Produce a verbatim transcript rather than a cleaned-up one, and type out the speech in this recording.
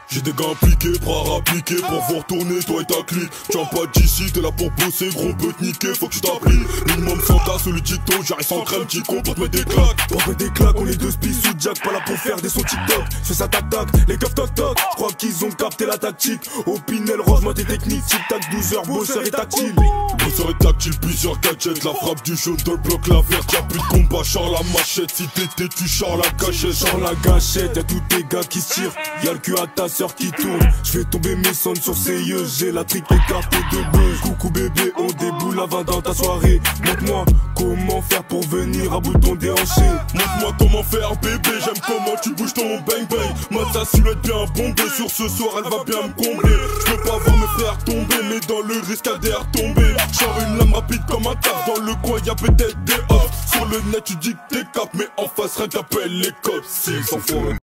J'ai des gars impliqués, bras appliqués pour voir tourner toi et ta clique. Tu viens pas d'ici, t'es là pour bosser, gros peut te niquer, faut que tu t'appliques. Minimum sans tasse, le dicton, j'arrive sans crème, petit con pour te mettre des claques. Pour te mettre des claques, on est deux spies sous Jack, pas là pour faire des sons TikTok. Fais ça tac tac, les keufs toc toc, j'crois qu'ils ont capté la tactique. Au Pinel, range-moi tes techniques, tic tac, douze heures, bosseur et tactile. Bosseur et tactile, plusieurs gadgets, la frappe du jaune dans le bloc, la verte, y'a plus de combat, char la machette. Si t'étais, tu chars la gâchette, chars la gâchette, y'a tous tes gars qui se tirent, y'a le cul à ta sœur qui tourne. J'fais tomber mes sons sur ses yeux, j'ai la trique écartée de buzz. Coucou bébé, on déboule avant dans ta soirée. Montre-moi comment faire pour venir à bout de ton déhanché. Montre-moi comment faire bébé, j'aime comment tu bouges ton bang bang. Mode sa silhouette bien bombée, sur ce soir elle va bien me combler. J'peux pas voir mes frères tomber, mais dans le risque à derrière tomber. Genre une lame rapide comme un taf, dans le coin y'a peut-être des off. Sur le net tu dis que t'es cap, mais en face rien t'appelle les cops. S'ils s'en font.